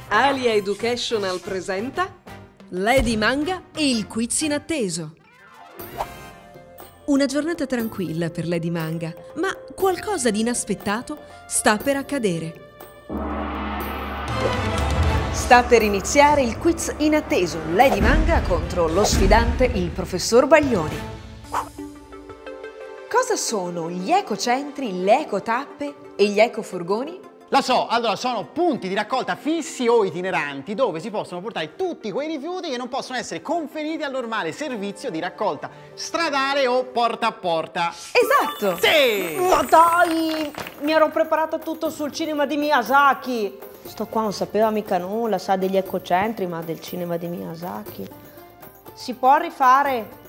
Alia Educational presenta Lady Manga e il quiz inatteso. Una giornata tranquilla per Lady Manga, ma qualcosa di inaspettato sta per accadere. Sta per iniziare il quiz inatteso Lady Manga contro lo sfidante il professor Baglioni. Cosa sono gli ecocentri, le ecotappe e gli ecofurgoni? La so, allora sono punti di raccolta fissi o itineranti dove si possono portare tutti quei rifiuti che non possono essere conferiti al normale servizio di raccolta stradale o porta a porta. Esatto! Sì! Ma dai, mi ero preparato tutto sul cinema di Miyazaki. Sto qua non sapeva mica nulla, sa degli ecocentri, ma del cinema di Miyazaki. Si può rifare?